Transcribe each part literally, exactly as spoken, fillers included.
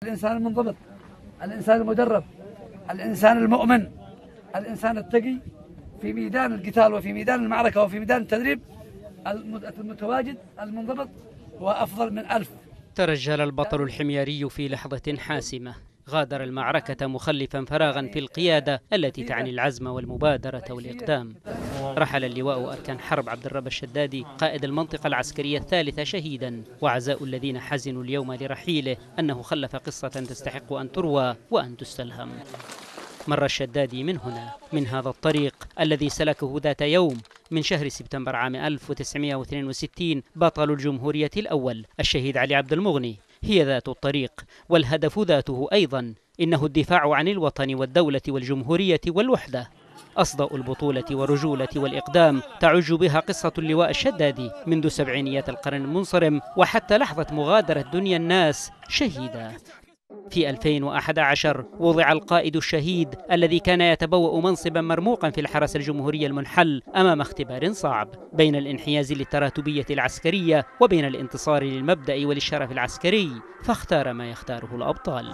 الإنسان المنضبط، الإنسان المدرب، الإنسان المؤمن، الإنسان التقي في ميدان القتال وفي ميدان المعركة وفي ميدان التدريب. المتواجد المنضبط هو أفضل من ألف. ترجل البطل الحميري في لحظة حاسمة، غادر المعركة مخلفا فراغا في القيادة التي تعني العزم والمبادرة والإقدام. رحل اللواء أركان حرب عبد الرب الشدادي قائد المنطقة العسكرية الثالثة شهيدا، وعزاء الذين حزنوا اليوم لرحيله أنه خلف قصة تستحق أن تروى وأن تستلهم. مر الشدادي من هنا، من هذا الطريق الذي سلكه ذات يوم من شهر سبتمبر عام ألف وتسعمائة واثنين وستين بطل الجمهورية الأول الشهيد علي عبد المغني. هي ذات الطريق والهدف ذاته أيضا، إنه الدفاع عن الوطن والدولة والجمهورية والوحدة. أصداء البطولة والرجولة والإقدام تعج بها قصة اللواء الشدادي منذ سبعينيات القرن المنصرم وحتى لحظة مغادرة دنيا الناس شهيدا. في ألفين وأحد عشر وضع القائد الشهيد الذي كان يتبوأ منصبا مرموقا في الحرس الجمهوري المنحل أمام اختبار صعب بين الانحياز للتراتبية العسكرية وبين الانتصار للمبدأ وللشرف العسكري، فاختار ما يختاره الأبطال.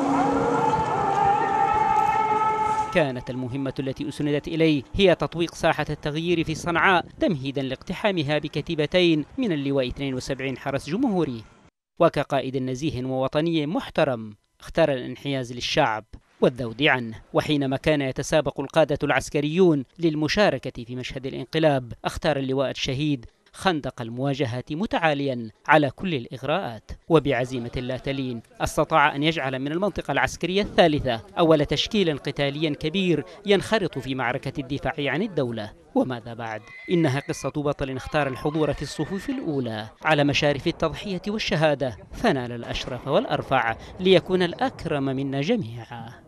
كانت المهمة التي أسندت إليه هي تطويق ساحة التغيير في صنعاء تمهيدا لاقتحامها بكتيبتين من اللواء اثنين وسبعين حرس جمهوري. وكقائد نزيه ووطني محترم اختار الانحياز للشعب والذود عنه. وحينما كان يتسابق القادة العسكريون للمشاركة في مشهد الانقلاب، اختار اللواء الشهيد خندق المواجهة متعاليا على كل الإغراءات، وبعزيمة لا تلين استطاع أن يجعل من المنطقة العسكرية الثالثة أول تشكيل قتالي كبير ينخرط في معركة الدفاع عن الدولة. وماذا بعد؟ إنها قصة بطل اختار الحضور في الصفوف الأولى على مشارف التضحية والشهادة، فنال الأشرف والأرفع ليكون الأكرم منا جميعا.